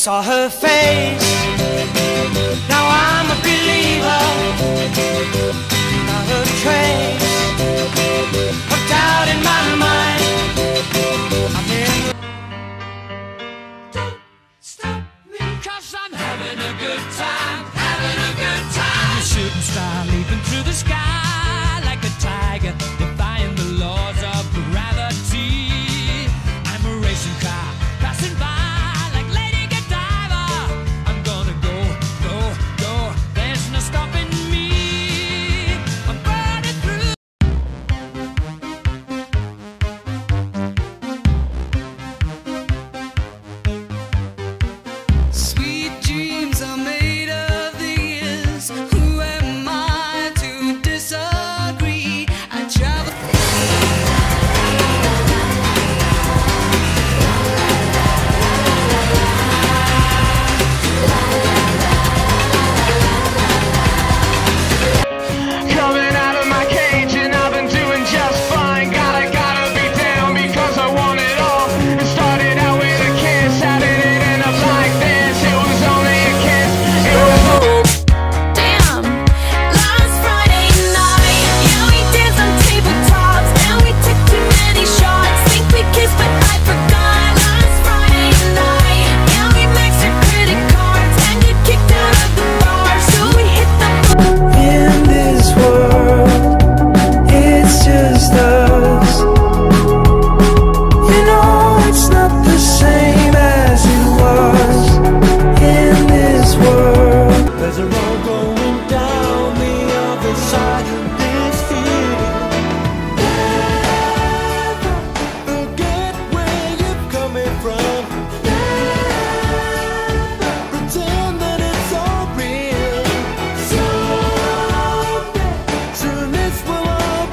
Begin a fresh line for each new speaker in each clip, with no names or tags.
saw her face. Now I'm a believer. Not a trace of doubt in my mind. I'm in the... Don't stop me, 'cause I'm having a good time, having a good time. I'm a shooting star leaping through the sky like a tiger, defying the laws of gravity. I'm a racing car passing by.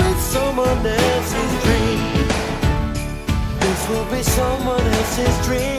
Someone else's dream.